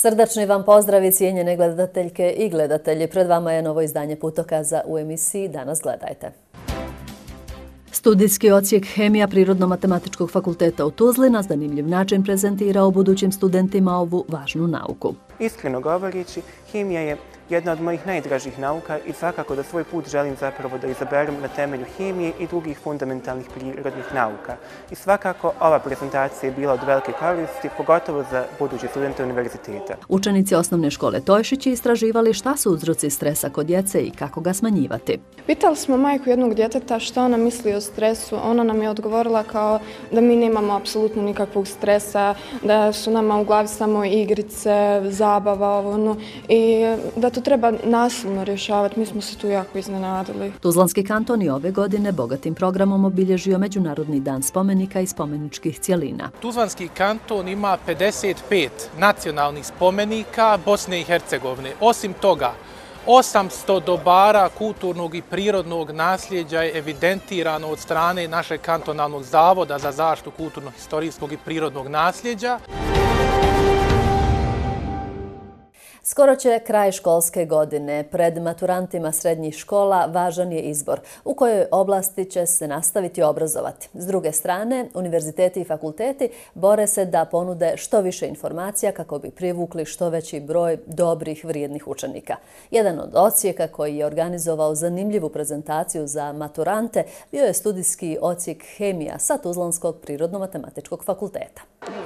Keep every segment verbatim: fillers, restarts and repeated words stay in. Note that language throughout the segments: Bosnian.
Srdačni vam pozdravi, cijenjene gledateljke i gledatelji. Pred vama je novo izdanje Putokaza u emisiji Danas gledajte. Studijski odsjek Hemija Prirodno-matematičkog fakulteta u Tuzli na zanimljiv način prezentirao budućim studentima ovu važnu nauku. Iskreno govoreći, hemija je jedna od mojih najdražih nauka i svakako da svoj put želim zapravo da izaberem na temelju hemije i drugih fundamentalnih prirodnih nauka. I svakako ova prezentacija je bila od velike koristi, pogotovo za buduće studente univerziteta. Učenici osnovne škole Tojšići istraživali šta su uzroci stresa kod djece i kako ga smanjivati. Pitali smo majku jednog djeteta šta ona misli o stresu. Ona nam je odgovorila kao da mi nemamo apsolutno nikakvog stresa, da su nama u glavi samo igrice, zabava, ovo, ono, i da to treba nasilno rješavati. Mi smo se tu jako iznenadili. Tuzlanski kanton je ove godine bogatim programom obilježio Međunarodni dan spomenika i spomeničkih cjelina. Tuzlanski kanton ima pedeset pet nacionalnih spomenika Bosne i Hercegovine. Osim toga, osamsto dobara kulturnog i prirodnog nasljeđa je evidentirano od strane našeg kantonalnog zavoda za zaštitu kulturno-historijskog i prirodnog nasljeđa. Skoro će kraj školske godine. Pred maturantima srednjih škola važan je izbor u kojoj oblasti će se nastaviti obrazovati. S druge strane, univerziteti i fakulteti bore se da ponude što više informacija kako bi privukli što veći broj dobrih, vrijednih učenika. Jedan od odsjeka koji je organizovao zanimljivu prezentaciju za maturante bio je studijski odsjek Hemija sa Tuzlanskog prirodno-matematičkog fakulteta.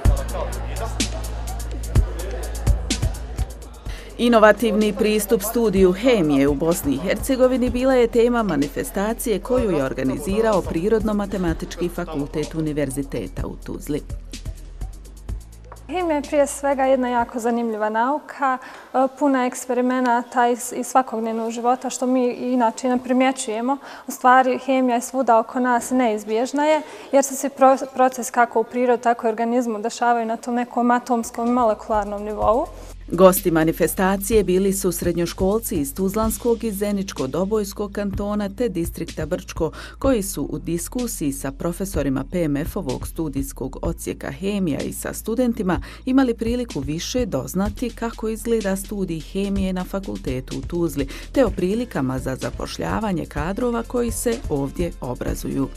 Inovativni pristup studiju hemije u Bosni i Hercegovini bila je tema manifestacije koju je organizirao Prirodno-matematički fakultet Univerziteta u Tuzli. Hemija je prije svega jedna jako zanimljiva nauka, puna eksperimenata iz svakodnevnog života što mi inače ne primjećujemo. U stvari, hemija je svuda oko nas, neizbježna je, jer se svi proces kako u prirodi, tako i organizmu dešavaju na tom nekom atomskom i molekularnom nivou. Gosti manifestacije bili su srednjoškolci iz Tuzlanskog i Zeničko-Dobojskog kantona te distrikta Brčko, koji su u diskusiji sa profesorima P M F-ovog studijskog odsjeka hemija i sa studentima imali priliku više doznati kako izgleda studij hemije na fakultetu u Tuzli, te o prilikama za zapošljavanje kadrova koji se ovdje obrazuju.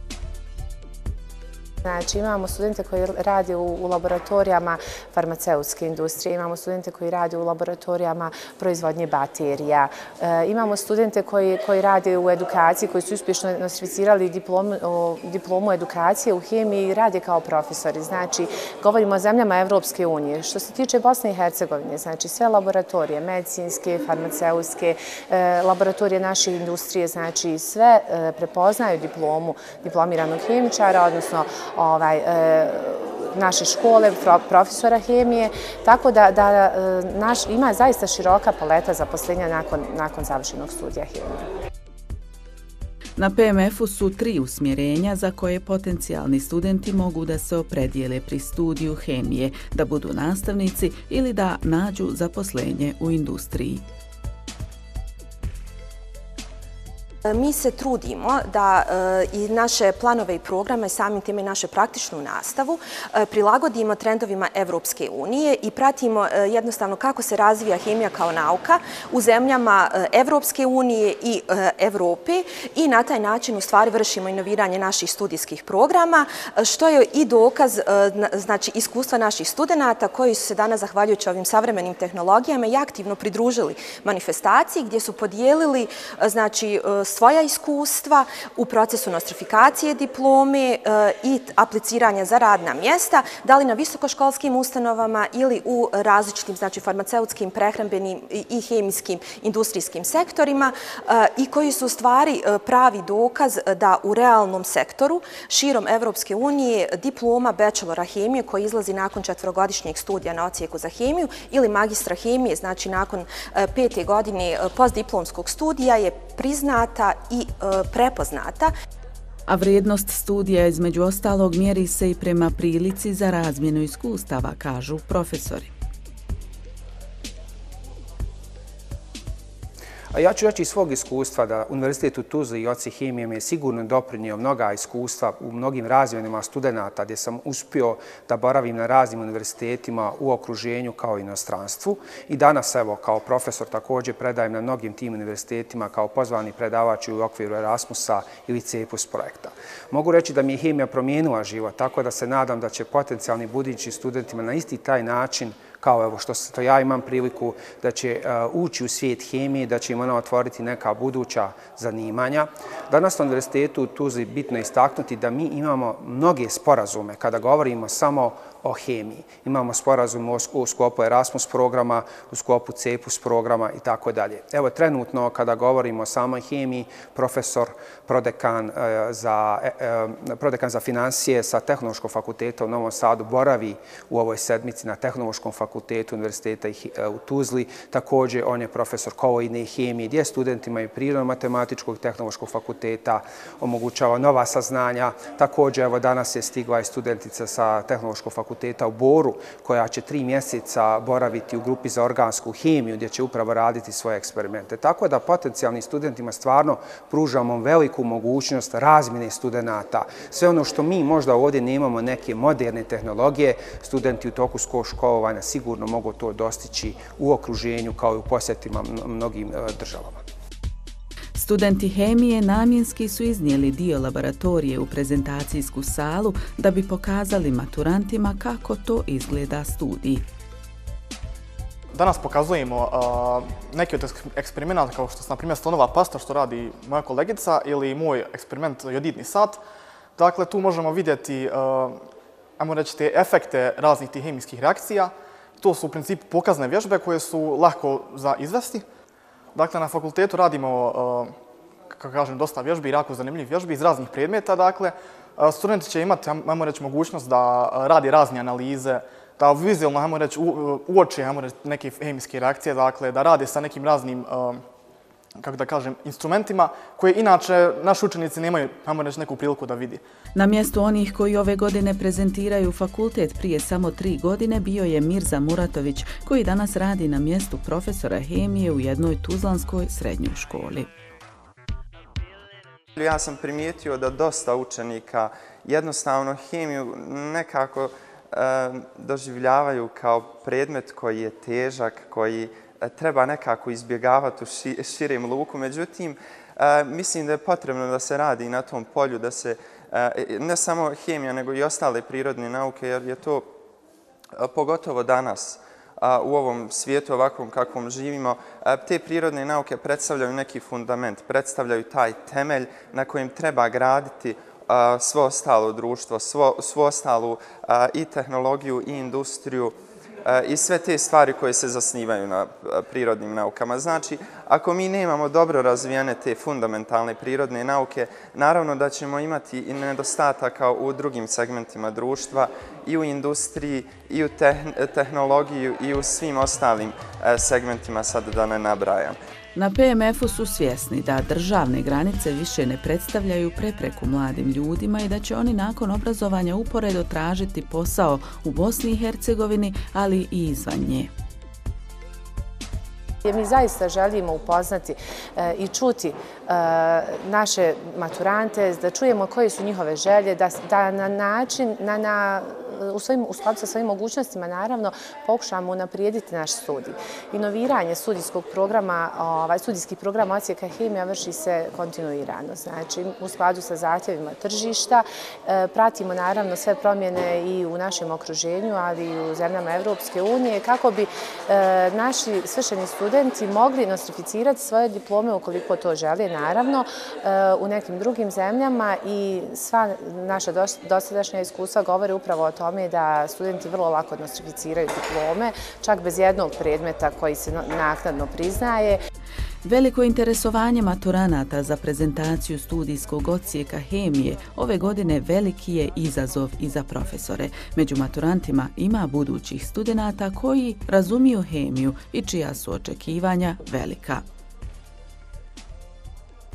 Znači, imamo studente koji rade u, u laboratorijama farmaceutske industrije, imamo studente koji rade u laboratorijama proizvodnje baterija, e, imamo studente koji, koji rade u edukaciji, koji su uspješno nostrificirali diplomu, o, diplomu edukacije u hemiji i rade kao profesori. Znači, govorimo o zemljama Evropske unije. Što se tiče Bosne i Hercegovine, znači sve laboratorije, medicinske, farmaceutske, e, laboratorije naše industrije, znači sve e, prepoznaju diplomu diplomiranog hemičara, odnosno Ovaj, e, naše škole, profesora hemije, tako da, da e, naš, ima zaista široka paleta zaposlenja nakon, nakon završenog studija hemije. Na P M F-u su tri usmjerenja za koje potencijalni studenti mogu da se opredijele pri studiju hemije, da budu nastavnici ili da nađu zaposlenje u industriji. Mi se trudimo da i naše planove i programe, samim time i našu praktičnu nastavu, prilagodimo trendovima Evropske unije i pratimo jednostavno kako se razvija hemija kao nauka u zemljama Evropske unije i Evrope i na taj način u stvari vršimo inoviranje naših studijskih programa, što je i dokaz znači, iskustva naših studenata koji su se danas, zahvaljujući ovim savremenim tehnologijama, i aktivno pridružili manifestaciji gdje su podijelili znači, svoja iskustva u procesu nostrifikacije diplome i apliciranja za radna mjesta, da li na visokoškolskim ustanovama ili u različitim znači, farmaceutskim, prehrambenim i hemijskim industrijskim sektorima i koji su u stvari pravi dokaz da u realnom sektoru širom Evropske unije diploma bachelora hemije koji izlazi nakon četvrogodišnjeg studija na odsjeku za hemiju ili magistra hemije, znači nakon pete godine postdiplomskog studija je priznata i prepoznata. A vrijednost studija između ostalog mjeri se i prema prilici za razmjenu iskustava, kažu profesori. A ja ću reći iz svog iskustva da Univerzitet u Tuzli i oci hemije mi je sigurno doprinio mnoga iskustva u mnogim razmjenama studenata gdje sam uspio da boravim na raznim univerzitetima u okruženju kao i inostranstvu. I danas, evo, kao profesor također predajem na mnogim tim univerzitetima kao pozvani predavač u okviru Erasmusa ili CEPUS projekta. Mogu reći da mi je hemija promijenila život, tako da se nadam da će potencijalni budući studentima na isti taj način kao evo što, što ja imam priliku da će uh, ući u svijet hemije, da će im ona otvoriti neka buduća zanimanja. Danas na Univerzitetu u Tuzli bitno je istaknuti da mi imamo mnoge sporazume kada govorimo samo o hemiji. Imamo sporazum u sklopu Erasmus programa, u sklopu CEPUS programa i tako dalje. Evo, trenutno kada govorimo o samoj hemiji, profesor prodekan za, prodekan za financije sa Tehnološkog fakulteta u Novom Sadu boravi u ovoj sedmici na Tehnološkom fakultetu Univerziteta u Tuzli. Također, on je profesor koloidne hemije, gdje studentima i prirodno-matematičkog Tehnološkog fakulteta omogućava nova saznanja. Također, evo, danas je stigla i studentica sa Tehnološkog fakulteta u Boru, koja će tri mjeseca boraviti u grupi za organsku hemiju, gdje će upravo raditi svoje eksperimente. Tako da potencijalnim studentima stvarno pružamo veliku mogućnost razmjene studenata. Sve ono što mi možda ovdje nemamo neke moderne tehnologije, studenti u toku svog školovanja sigurno mogu to dostići u okruženju kao i u posjetima mnogim državama. Studenti hemije namjenski su iznijeli dio laboratorije u prezentacijsku salu da bi pokazali maturantima kako to izgleda studij. Danas pokazujemo uh, neki od eksperimenata kao što su, na primjer, slonova pasta što radi moja kolegica ili moj eksperiment jodidni sat. Dakle, tu možemo vidjeti, uh, ajmo reći, te efekte raznih tih hemijskih reakcija. To su u principu pokazne vježbe koje su lako za izvesti. Dakle, na fakultetu radimo, kako kažem, dosta vježbi, jako zanimljivih vježbi iz raznih predmeta. Dakle, studenti će imati, ajmo reći, mogućnost da radi razne analize, da vizualno, ajmo reći, uoče, ajmo reći, neke hemijske reakcije, dakle, da rade sa nekim raznim, kako da kažem, instrumentima koje inače naši učenici nemaju, ajmo reći, neku priliku da vidi. Na mjestu onih koji ove godine prezentiraju fakultet prije samo tri godine bio je Mirza Muratović, koji danas radi na mjestu profesora hemije u jednoj tuzlanskoj srednjoj školi. Ja sam primijetio da dosta učenika jednostavno hemiju nekako e, doživljavaju kao predmet koji je težak, koji treba nekako izbjegavati u ši, širem luku. Međutim, e, mislim da je potrebno da se radi na tom polju, da se e, ne samo hemija, nego i ostale prirodne nauke, jer je to e, pogotovo danas a, u ovom svijetu ovakvom kakvom živimo, a, te prirodne nauke predstavljaju neki fundament, predstavljaju taj temelj na kojem treba graditi a, svo ostalo društvo, svo, svu ostalu a, i tehnologiju i industriju, i sve te stvari koje se zasnivaju na prirodnim naukama. Znači, ako mi nemamo dobro razvijene te fundamentalne prirodne nauke, naravno da ćemo imati i nedostataka u drugim segmentima društva, i u industriji, i u tehnologiji, i u svim ostalim segmentima, sad da ne nabrajam. Na P M F-u su svjesni da državne granice više ne predstavljaju prepreku mladim ljudima i da će oni nakon obrazovanja uporedo tražiti posao u Bosni i Hercegovini, ali i izvan nje. Mi zaista želimo upoznati e, i čuti e, naše maturante, da čujemo koje su njihove želje, da, da na način, na, na, u, svojim, u skladu sa svojim mogućnostima, naravno, pokušamo unaprijediti naš studij. Inoviranje studijskog programa, ovaj, studijskih programa odsjeka hemija vrši se kontinuirano. Znači, u skladu sa zahtjevima tržišta, e, pratimo naravno sve promjene i u našem okruženju, ali i u zemljama Evropske unije, kako bi e, naši svršeni studenti studenti mogli nostrificirati svoje diplome ukoliko to žele, naravno, u nekim drugim zemljama i sva naša dosadašnja iskustva govore upravo o tome da studenti vrlo lako nostrificiraju diplome, čak bez jednog predmeta koji se naknadno priznaje. Veliko interesovanje maturanata za prezentaciju studijskog odsjeka hemije ove godine veliki je izazov i za profesore. Među maturantima ima budućih studenata koji razumiju hemiju i čija su očekivanja velika.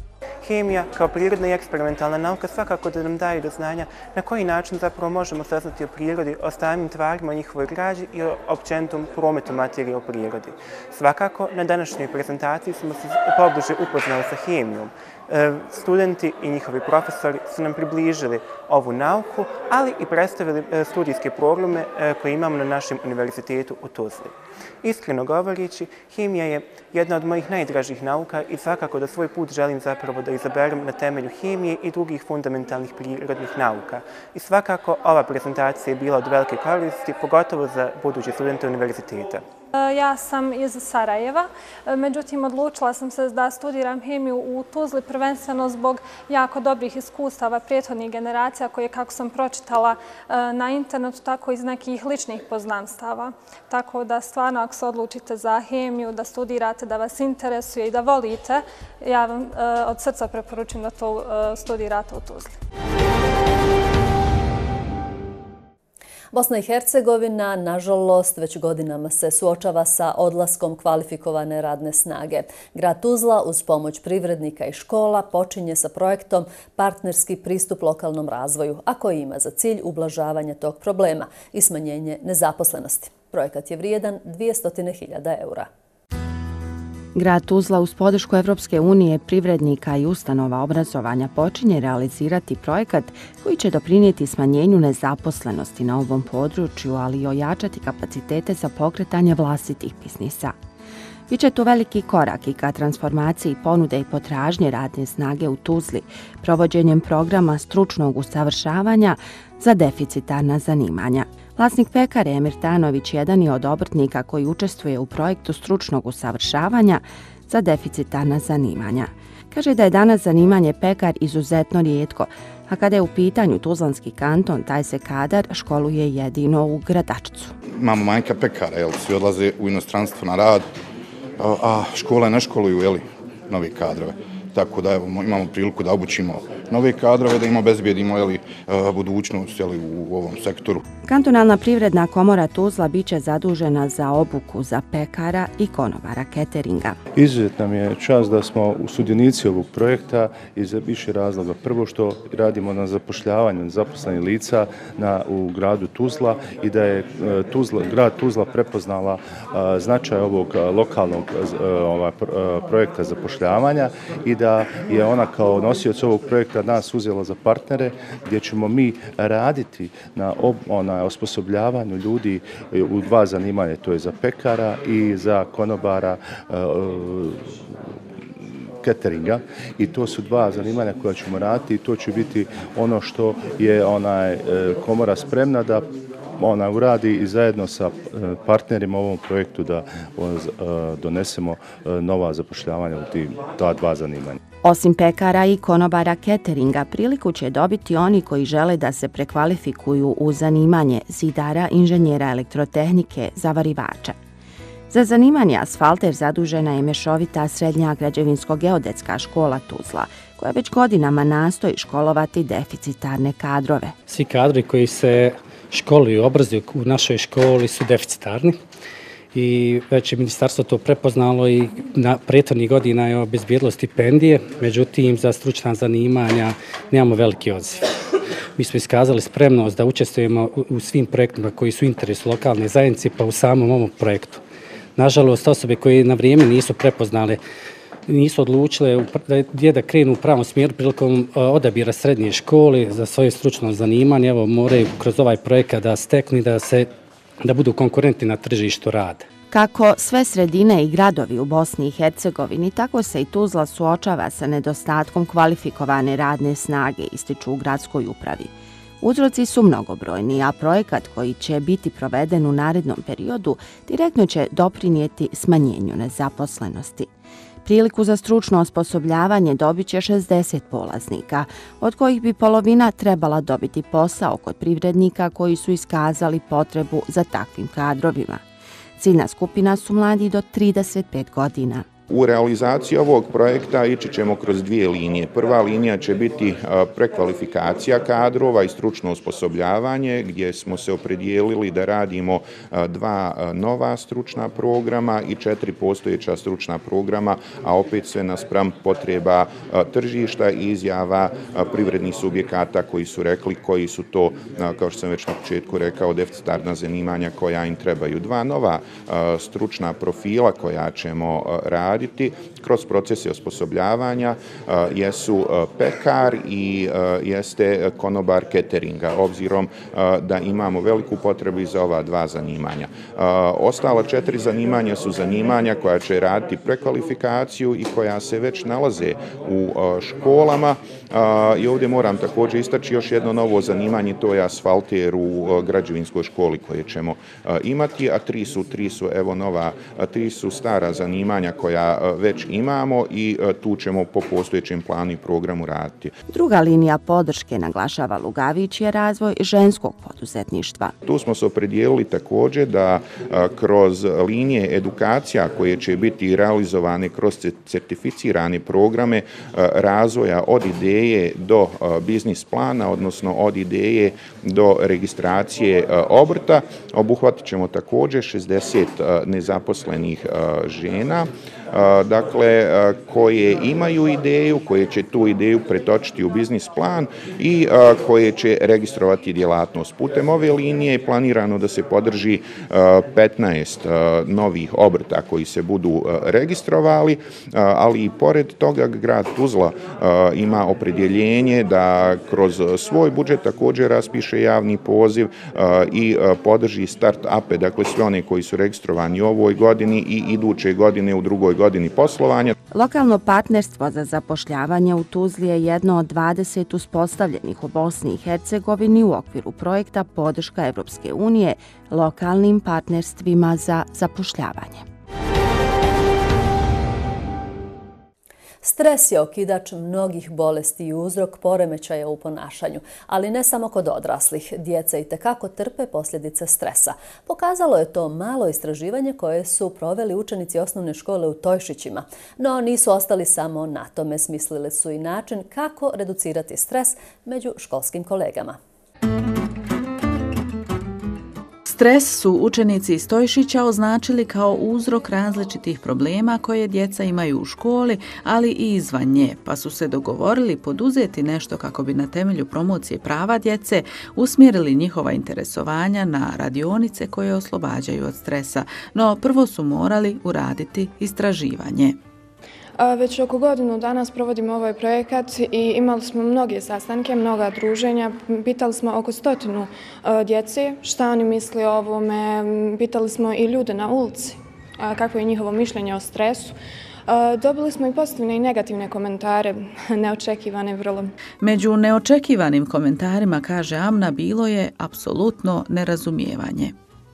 hemija kao prirodna i eksperimentalna nauka svakako da nam daje do znanja na koji način zapravo možemo saznati o prirodi, o samim tvarima, o njihovoj građi i o općenitom prometu materije u prirodi. Svakako, na današnjoj prezentaciji smo se pobliže upoznali sa hemijom. Studenti i njihovi profesori su nam približili ovu nauku, ali i predstavili studijske programe koje imamo na našem univerzitetu u Tuzli. Iskreno govoreći, hemija je jedna od mojih najdražih nauka i svakako da svoj put želim zapravo da izaberem na temelju hemije i drugih fundamentalnih prirodnih nauka. I svakako ova prezentacija je bila od velike koristi, pogotovo za buduće studente univerziteta. Ja sam iz Sarajeva, međutim odlučila sam se da studiram hemiju u Tuzli prvenstveno zbog jako dobrih iskustava prethodnih generacija koje, kako sam pročitala na internetu, tako iz nekih ličnih poznanstava. Tako da stvarno ako se odlučite za hemiju, da studirate, da vas interesuje i da volite, ja vam od srca preporučujem da to studirate u Tuzli. Bosna i Hercegovina, nažalost, već godinama se suočava sa odlaskom kvalifikovane radne snage. Grad Tuzla uz pomoć privrednika i škola počinje sa projektom Partnerski pristup lokalnom razvoju, a koji ima za cilj ublažavanje tog problema i smanjenje nezaposlenosti. Projekat je vrijedan dvjesto hiljada eura. Grad Tuzla uz podršku Evropske unije, privrednika i ustanova obrazovanja počinje realizirati projekat koji će doprinijeti smanjenju nezaposlenosti na ovom području, ali i ojačati kapacitete za pokretanje vlastitih biznisa. Biće to veliki korak i ka transformaciji ponude i potražnje radne snage u Tuzli, provođenjem programa stručnog usavršavanja za deficitarna zanimanja. Vlasnik pekare Emir Tanović jedan je od obrtnika koji učestvuje u projektu stručnog usavršavanja za deficitarna zanimanja. Kaže da je danas zanimanje pekar izuzetno rijetko, a kada je u pitanju Tuzlanski kanton, taj se kadar školuje jedino u Gradačcu. Imamo manjka pekara, jel, svi odlaze u inostranstvo na rad, a škole ne školuju, jel, novi kadrove. Tako da evo, imamo priliku da obučimo nove kadrove, da im obezbijedimo jeli, budućnost jeli, u ovom sektoru. Kantonalna privredna komora Tuzla biće zadužena za obuku za pekara i konobara cateringa. Izuzetna mi je čast da smo u sudionici ovog projekta iz više razloga. Prvo što radimo na zapošljavanju zaposlenih lica na, u gradu Tuzla i da je Tuzla, grad Tuzla prepoznala a, značaj ovog lokalnog a, ova, projekta zapošljavanja i da je ona kao nosioc ovog projekta nas uzela za partnere gdje ćemo mi raditi na ob, ona, osposobljavanju ljudi u dva zanimanja, to je za pekara i za konobara uh, cateringa i to su dva zanimanja koja ćemo raditi i to će biti ono što je onaj komora spremna da ona uradi i zajedno sa partnerima u ovom projektu da donesemo nova zapošljavanja u tim ta dva zanimanja. Osim pekara i konobara cateringa, priliku će dobiti oni koji žele da se prekvalifikuju u zanimanje zidara, inženjera elektrotehnike, zavarivača. Za zanimanje asfalter zadužena je mješovita srednja građevinsko-geodetska škola Tuzla, koja već godinama nastoji školovati deficitarne kadrove. Svi kadrovi koji se školuju i obrazuju u našoj školi su deficitarni i već je ministarstvo to prepoznalo i na prethodnih godina je obezbijedilo stipendije, međutim za stručna zanimanja nemamo veliki odziv. Mi smo iskazali spremnost da učestvujemo u svim projektima koji su u interesu lokalne zajednice pa u samom ovom projektu. Nažalost, osobe koje na vrijeme nisu prepoznale, nisu odlučile gdje da krenu u pravom smjeru prilikom odabira srednje škole za svoje stručno zanimanje, evo moraju kroz ovaj projekat da steknu i da se da budu konkurentni na tržištu rada. Kako sve sredine i gradovi u Bosni i Hercegovini, tako se i Tuzla suočava sa nedostatkom kvalifikovane radne snage, ističu u gradskoj upravi. Uzroci su mnogobrojni, a projekat koji će biti proveden u narednom periodu direktno će doprinijeti smanjenju nezaposlenosti. Priliku za stručno osposobljavanje dobit će šezdeset polaznika, od kojih bi polovina trebala dobiti posao kod privrednika koji su iskazali potrebu za takvim kadrovima. Ciljna skupina su mladi do trideset pet godina. U realizaciji ovog projekta ići ćemo kroz dvije linije. Prva linija će biti prekvalifikacija kadrova i stručno osposobljavanje, gdje smo se opredijelili da radimo dva nova stručna programa i četiri postojeća stručna programa, a opet sve naspram potreba tržišta i izjava privrednih subjekata koji su rekli koji su to, kao što sam već na početku rekao, deficitarna zanimanja koja im trebaju. Dva nova stručna profila koja ćemo raditi kroz procese osposobljavanja jesu pekar i jeste konobar cateringa, obzirom da imamo veliku potrebu za ova dva zanimanja. Ostala četiri zanimanja su zanimanja koja će raditi prekvalifikaciju i koja se već nalaze u školama. I ovdje moram također istaći još jedno novo zanimanje, to je asfalter u građevinskoj školi koje ćemo imati, a tri su, tri su evo nova, tri su stara zanimanja koja već imamo i tu ćemo po postojećem planu i programu raditi. Druga linija podrške, naglašava Lugavić, je razvoj ženskog poduzetništva. Tu smo se opredijelili također da kroz linije edukacija koje će biti realizovane kroz certificirane programe razvoja od ideje do biznis plana, odnosno od ideje do registracije obrta, obuhvatit ćemo također šezdeset nezaposlenih žena, dakle, koje imaju ideju, koje će tu ideju pretočiti u biznis plan i koje će registrovati djelatnost. Putem ove linije je planirano da se podrži petnaest novih obrta koji se budu registrovali, ali i pored toga grad Tuzla ima opredjeljenje da kroz svoj budžet također raspiše javni poziv i podrži start-upe, dakle sve one koji su registrovani u ovoj godini i iduće godine u drugoj godini poslovanja. Lokalno partnerstvo za zapošljavanje u Tuzli je jedno od dvadeset uspostavljenih u Bosni i Hercegovini u okviru projekta Podrška Evropske unije lokalnim partnerstvima za zapošljavanje. Stres je okidač mnogih bolesti i uzrok poremećaja u ponašanju, ali ne samo kod odraslih. Djeca itekako trpe posljedice stresa. Pokazalo je to malo istraživanje koje su proveli učenici osnovne škole u Tojšićima. No nisu ostali samo na tome, smislili su i način kako reducirati stres među školskim kolegama. Stres su učenici iz Tojšića označili kao uzrok različitih problema koje djeca imaju u školi, ali i izvan nje, pa su se dogovorili poduzeti nešto kako bi na temelju promocije prava djece usmjerili njihova interesovanja na radionice koje oslobađaju od stresa. No prvo su morali uraditi istraživanje. Već oko godinu danas provodimo ovaj projekat i imali smo mnoge sastanke, mnoga druženja. Pitali smo oko stotinu djece šta oni misle o ovome. Pitali smo i ljude na ulici kako je njihovo mišljenje o stresu. Dobili smo i pozitivne i negativne komentare, neočekivane vrlo. Među neočekivanim komentarima, kaže Amna, bilo je apsolutno nerazumijevanje.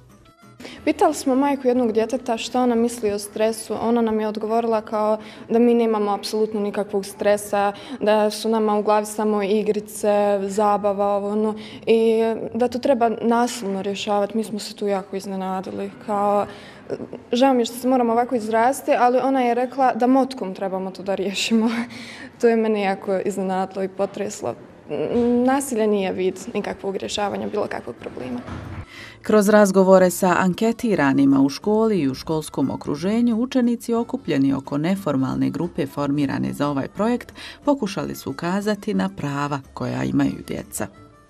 Pitali smo majku jednog djeteta šta ona misli o stresu. Ona nam je odgovorila kao da mi nemamo apsolutno nikakvog stresa, da su nama u glavi samo igrice, zabava, ovo, ono, i da to treba nasilno rješavati. Mi smo se tu jako iznenadili. Kao, žao mi je što se moramo ovako izraziti, ali ona je rekla da motkom trebamo to da riješimo. To je mene jako iznenadilo i potreslo. Nasilje nije vid nikakvog rješavanja bilo kakvog problema. Kroz razgovore sa anketiranima u školi i u školskom okruženju, učenici okupljeni oko neformalne grupe formirane za ovaj projekt pokušali su ukazati na prava koja imaju djeca.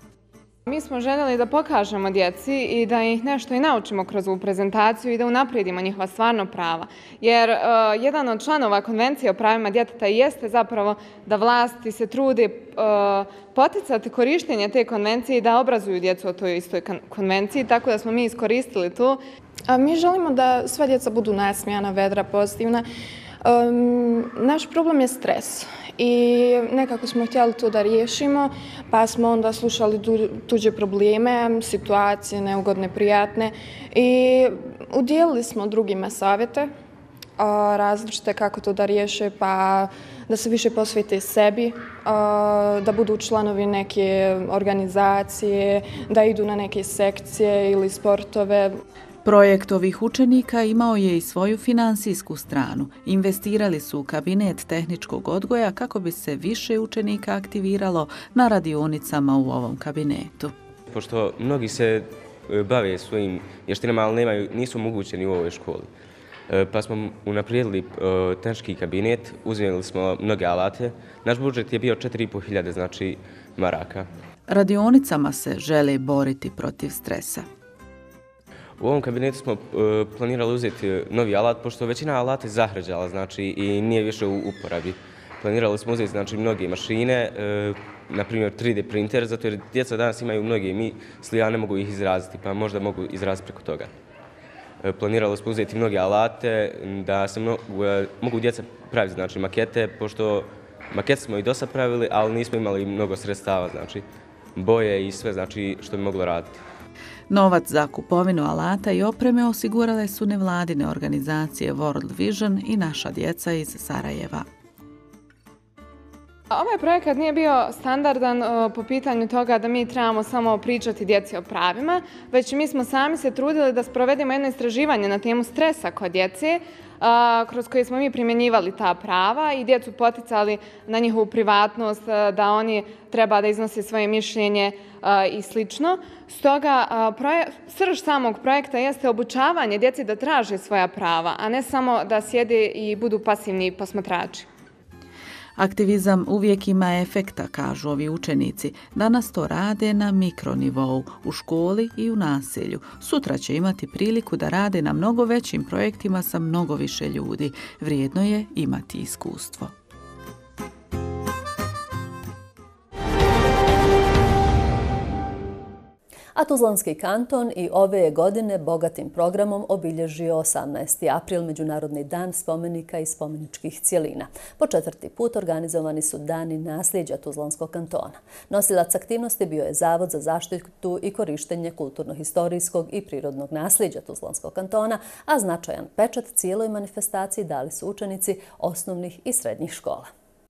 Mi smo željeli da pokažemo djeci i da ih nešto i naučimo kroz ovu prezentaciju i da unaprijedimo njihova stvarno prava. Jer uh, jedan od članova Konvencije o pravima djeteta jeste zapravo da vlasti se trude uh, poticati korištenje te konvencije i da obrazuju djecu o toj istoj konvenciji, tako da smo mi iskoristili tu. A mi želimo da sva djeca budu nasmijana, vedra, pozitivna. Um, naš problem je stres i nekako smo htjeli to da riješimo, pa smo onda slušali tuđe probleme, situacije neugodne, prijatne i udjelili smo drugima savjete različite kako to da riješe, pa da se više posvete sebi, da budu članovi neke organizacije, da idu na neke sekcije ili sportove. Projekt ovih učenika imao je i svoju finansijsku stranu. Investirali su u kabinet tehničkog odgoja kako bi se više učenika aktiviralo na radionicama u ovom kabinetu. Pošto mnogi se bave svojim vještinama, ali nemaju, nisu omogućeni u ovoj školi. Pa smo unaprijedili tehnički kabinet, uzeli smo mnoge alate. Naš budžet je bio četiri i po hiljade, znači, maraka. Radionicama se žele boriti protiv stresa. U ovom kabinetu smo planirali uzeti novi alat, pošto većina alata je zahrđala, znači, i nije više u uporabi. Planirali smo uzeti, znači, mnoge mašine, na primjer tri D printer, zato jer djeca danas imaju mnoge misli, a ne mogu ih izraziti, pa možda mogu izraziti preko toga. Planirali smo uzeti mnoge alate, da se mnogo, mogu djeca praviti, znači, makete, pošto makete smo i dosta pravili, ali nismo imali mnogo sredstava, znači, boje i sve, znači, što bi moglo raditi. Novac za kupovinu alata i opreme osigurale su nevladine organizacije World Vision i Naša djeca iz Sarajeva. Ovaj projekat nije bio standardan po pitanju toga da mi trebamo samo pričati djeci o pravima, već mi smo sami se trudili da sprovedemo jedno istraživanje na temu stresa kod djece, kroz koje smo mi primjenjivali ta prava i djecu poticali na njihovu privatnost, da oni treba da iznose svoje mišljenje i slično. Stoga, srž samog projekta jeste obučavanje djeci da traže svoja prava, a ne samo da sjede i budu pasivni posmatrači. Aktivizam uvijek ima efekta, kažu ovi učenici. Danas to rade na mikronivou, u školi i u naselju. Sutra će imati priliku da rade na mnogo većim projektima sa mnogo više ljudi. Vrijedno je imati iskustvo. A Tuzlanski kanton i ove je godine bogatim programom obilježio osamnaesti april, Međunarodni dan spomenika i spomeničkih cjelina. Po četvrti put organizovani su dani nasljeđa Tuzlanskog kantona. Nosilac aktivnosti bio je Zavod za zaštitu i korištenje kulturno-historijskog i prirodnog nasljeđa Tuzlanskog kantona, a značajan pečat cijeloj manifestaciji dali su učenici osnovnih i srednjih škola.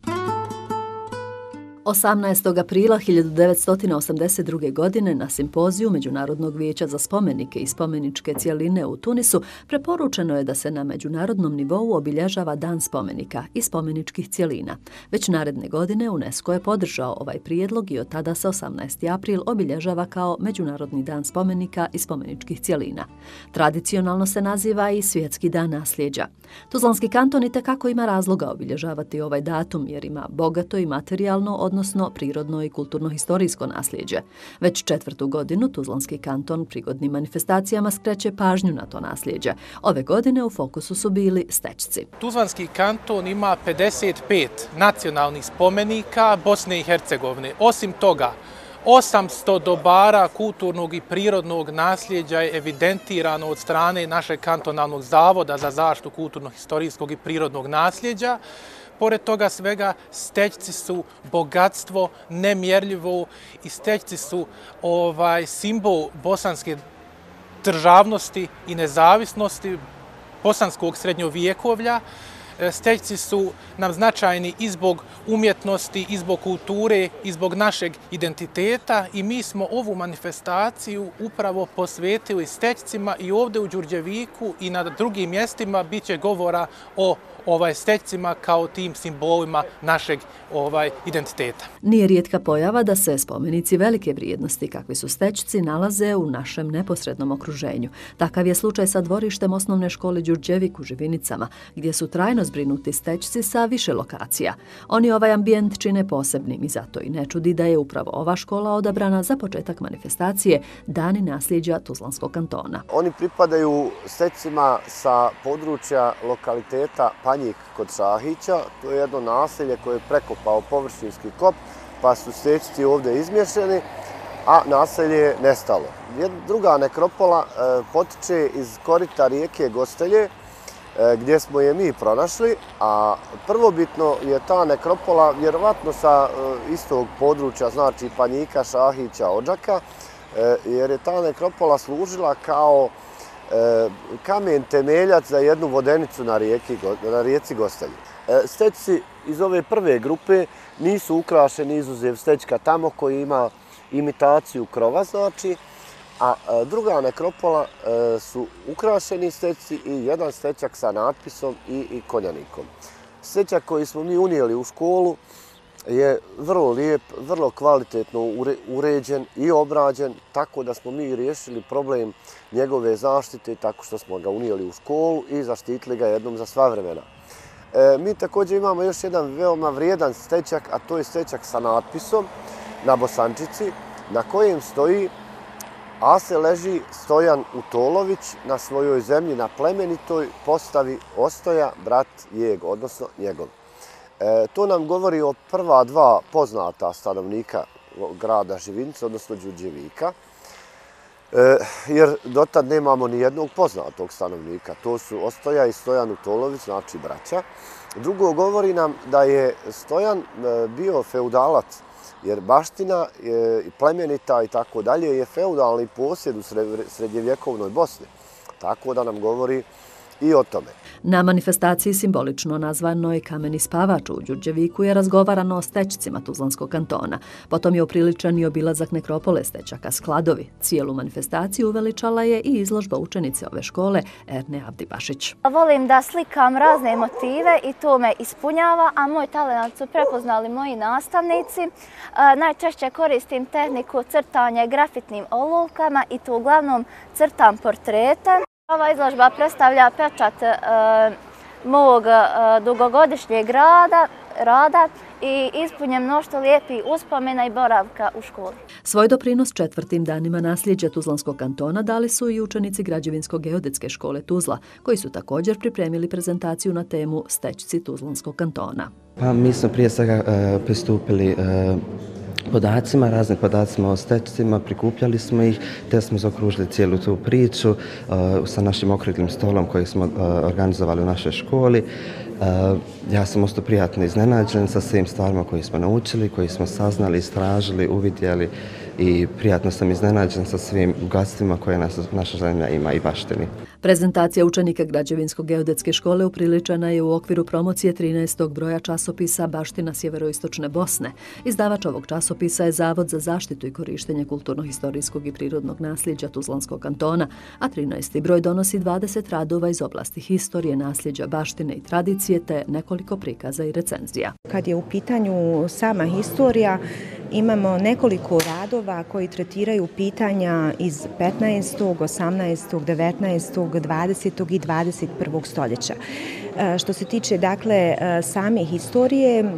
osamnaestog aprila hiljadu devetsto osamdeset druge. godine na simpoziju Međunarodnog vijeća za spomenike i spomeničke cjeline u Tunisu preporučeno je da se na međunarodnom nivou obilježava Dan spomenika i spomeničkih cjelina. Već naredne godine UNESCO je podržao ovaj prijedlog i od tada se osamnaesti april obilježava kao Međunarodni dan spomenika i spomeničkih cjelina. Tradicionalno se naziva i Svjetski dan nasljeđa. Tuzlanski kanton itekako ima razloga obilježavati ovaj datum jer ima bogato i materijalno, odnosno prirodno i kulturno-historijsko nasljeđe. Već četvrtu godinu Tuzlanski kanton prigodnim manifestacijama skreće pažnju na to nasljeđe. Ove godine u fokusu su bili stećci. Tuzlanski kanton ima pedeset pet nacionalnih spomenika Bosne i Hercegovine. Osim toga, osamsto dobara kulturnog i prirodnog nasljeđa je evidentirano od strane našeg kantonalnog zavoda za zaštitu kulturno-historijskog i prirodnog nasljeđa. Pored toga svega, stećci su bogatstvo nemjerljivo i stećci su ovaj, simbol bosanske državnosti i nezavisnosti, bosanskog srednjovjekovlja. Stećci su nam značajni i zbog umjetnosti, i zbog kulture, i zbog našeg identiteta i mi smo ovu manifestaciju upravo posvetili stećcima i ovdje u Đurđeviku i na drugim mjestima bit će govora o ovaj stećcima kao tim simbolima našeg ovaj identiteta. Nije rijetka pojava da se spomenici velike vrijednosti kakvi su stećci nalaze u našem neposrednom okruženju. Takav je slučaj sa dvorištem osnovne škole Đurđevik u Živinicama, gdje su trajno zbrinuti stećci sa više lokacija. Oni ovaj ambijent čine posebnim i zato i ne čudi da je upravo ova škola odabrana za početak manifestacije Dani nasljeđa Tuzlanskog kantona. Oni pripadaju stećcima sa područja lokaliteta Panjik kod Šahića. To je jedno naselje koje je prekopao površinski kop, pa su stećci ovdje izmješeni, a naselje je nestalo. Druga nekropola e, potiče iz korita rijeke Gostelje, e, gdje smo je mi pronašli, a prvobitno je ta nekropola vjerovatno sa e, istog područja, znači Panjika, Šahića, Odžaka, e, jer je ta nekropola služila kao kamen temeljac za jednu vodenicu na, rijeki, na rijeci Gostelji. Stećci iz ove prve grupe nisu ukrašeni izuzev stećka tamo koji ima imitaciju krova, znači, a druga nekropola su ukrašeni stečci i jedan stečak sa natpisom i konjanikom. Stečak koji smo mi unijeli u školu je vrlo lijep, vrlo kvalitetno uređen i obrađen, tako da smo mi riješili problem njegove zaštite tako što smo ga unijeli u školu i zaštitili ga jednom za sva vremena. Mi također imamo još jedan veoma vrijedan stečak, a to je stečak sa natpisom na bosančici, na kojem stoji Ase leži Stojan Utolović na svojoj zemlji na plemenitoj postavi Ostoja, brat Ég, odnosno njegov. To nam govori o prva dva poznata stanovnika grada Živinca, odnosno Đurđevika, jer dotad nemamo ni jednog poznatog stanovnika. To su Ostoja i Stojan Utolović, znači braća. Drugo, govori nam da je Stojan bio feudalac, jer baština i plemenita i tako dalje je feudalni posjed u srednjevjekovnoj Bosni. Tako da nam govori i o tome. Na manifestaciji simbolično nazvanoj Kameni spavač u Đurđeviku je razgovarano o stećcima Tuzlanskog kantona. Potom je upriličen i obilazak nekropole stećaka Skladovi. Cijelu manifestaciju uveličala je i izložba učenice ove škole Erne Avdibašić. Volim da slikam razne motive i to me ispunjava, a moj talent su prepoznali moji nastavnici. Najčešće koristim tehniku crtanja grafitnim olovkama i to uglavnom crtam portrete. Ova izložba predstavlja pečat mog dugogodišnjeg rada i ispunjem mnoštvo lijepih uspomena i boravka u školi. Svoj doprinos četvrtim danima nasljeđa Tuzlanskog kantona dali su i učenici Građevinsko-geodetske škole Tuzla, koji su također pripremili prezentaciju na temu Stećci Tuzlanskog kantona. Pa, mi smo prije svega pristupili podacima, raznim podacima o stećcima, prikupljali smo ih, te smo zaokružili cijelu tu priču sa našim okruglim stolom koji smo organizovali u našoj školi. Ja sam ostao prijatno iznenađen sa svim stvarima koje smo naučili, koje smo saznali, istražili, uvidjeli i prijatno sam iznenađen sa svim bogatstvima koje naša zemlja ima i baštini. Prezentacija učenika Građevinsko-geodetske škole upriličena je u okviru promocije trinaestog broja časopisa Baština sjeveroistočne Bosne. Izdavač ovog časopisa je Zavod za zaštitu i korištenje kulturno-historijskog i prirodnog nasljeđa Tuzlanskog kantona, a trinaesti broj donosi dvadeset radova iz oblasti historije, nasljeđa, baštine i tradicije, te nekoliko prikaza i recenzija. Kad je u pitanju sama historija, imamo nekoliko radova koji tretiraju pitanja iz petnaestog, osamnaestog, devetnaestog, dvadesetog i dvadeset prvog stoljeća. Što se tiče dakle same historije,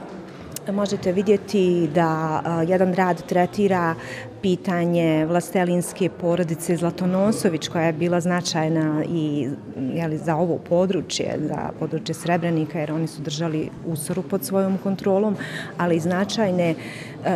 možete vidjeti da jedan rad tretira pitanje vlastelinske porodice Zlatonosović, koja je bila značajna i jeli, za ovo područje, za područje Srebrenika, jer oni su držali Usoru pod svojom kontrolom, ali i značajne e,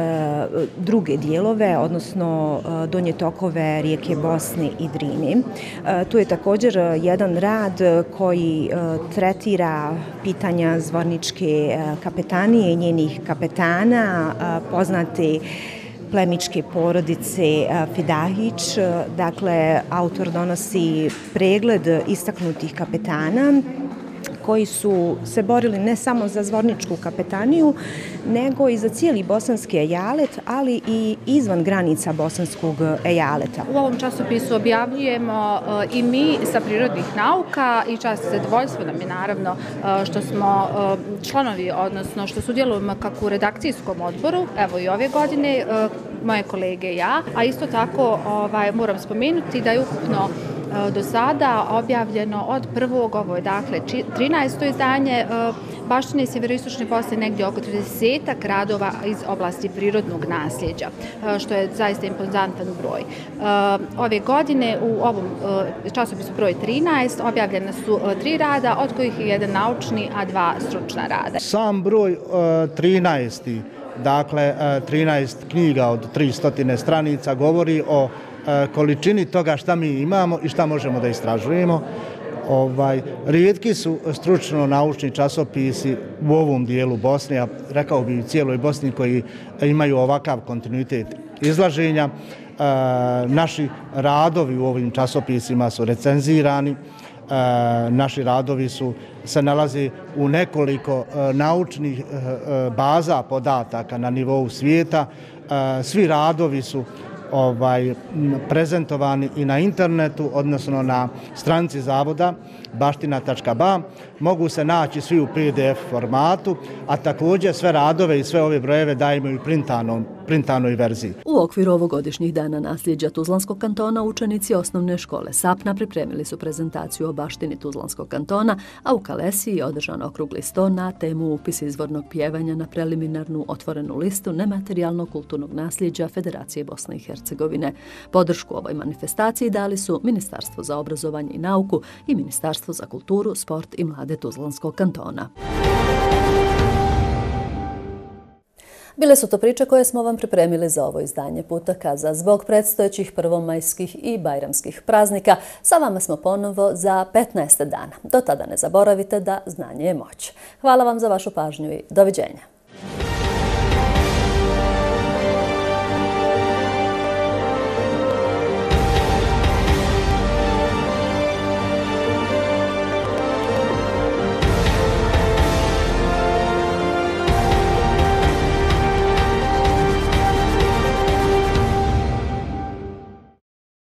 druge dijelove, odnosno e, donje tokove rijeke Bosne i Drine. E, tu je također jedan rad koji e, tretira pitanja zvorničke e, kapetanije i njenih kapetana, e, poznate plemičke porodice Fidahić. Dakle, autor donosi pregled istaknutih kapetana koji su se borili ne samo za zvorničku kapetaniju, nego i za cijeli bosanski ejalet, ali i izvan granica bosanskog ejaleta. U ovom časopisu objavljujemo i mi sa prirodnih nauka i čast i zadovoljstvo nam je naravno što smo članovi, odnosno što sudjelujemo kako u redakcijskom odboru, evo i ove godine, moje kolege i ja, a isto tako ovaj, moram spomenuti da je ukupno do sada objavljeno od prvog, ovo je dakle trinaesto izdanje Baštine sjeveroistočne Bosne, negdje oko tridesetak radova iz oblasti prirodnog nasljeđa, što je zaista impozantan broj. Ove godine u ovom časopisu broj trinaest objavljena su tri rada, od kojih je jedan naučni, a dva stručna rada. Sam broj trinaest, dakle trinaest knjiga od tristo stranica govori o količini toga šta mi imamo i šta možemo da istražujemo. Ovaj, rijetki su stručno-naučni časopisi u ovom dijelu Bosne, a rekao bi u cijeloj Bosni, koji imaju ovakav kontinuitet izlaženja. E, naši radovi u ovim časopisima su recenzirani, e, naši radovi su, se nalaze u nekoliko e, naučnih e, baza podataka na nivou svijeta. E, svi radovi su ovaj, prezentovani i na internetu, odnosno na stranici zavoda baština tačka ba. Mogu se naći svi u P D F formatu, a također sve radove i sve ove brojeve dajemo i u printanom, printanoj verziji. U okviru ovogodišnjih dana nasljeđa Tuzlanskog kantona učenici osnovne škole Sapna pripremili su prezentaciju o baštini Tuzlanskog kantona, a u Kalesiji je održan okrugli sto na temu upis izvornog pjevanja na preliminarnu otvorenu listu nematerijalnog kulturnog nasljeđa Federacije Bosne i Hercegovine. Podršku ovoj manifestaciji dali su Ministarstvo za obrazovanje i nauku i Ministarstvo za kulturu, sport i mlade Tuzlanskog kantona. Bile su to priče koje smo vam pripremili za ovo izdanje Putakaza. Zbog predstojećih prvomajskih i bajramskih praznika sa vama smo ponovo za petnaest dana. Do tada ne zaboravite da znanje je moć. Hvala vam za vašu pažnju i doviđenja.